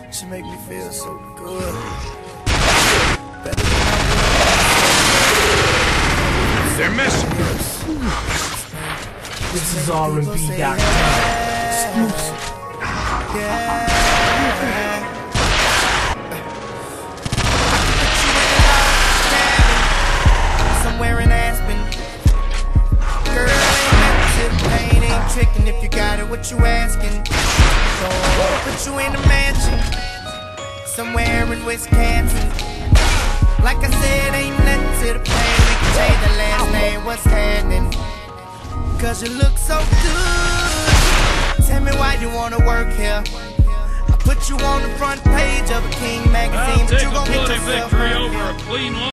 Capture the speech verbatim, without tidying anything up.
She make me feel so good. They're missing. This is R and B dot com. Exclusive. Yeah. Somewhere in Aspen. Girl, ain't nothing to pain, ain't tricking if you got it, what you asking? Oh, put you in a mansion somewhere in Wisconsin. Like I said, ain't nothing to the pain. We can change the last name, what's happening? Cause you look so good. Tell me why you wanna work here. I put you on the front page of a King magazine, but you gon' get yourself victory over a clean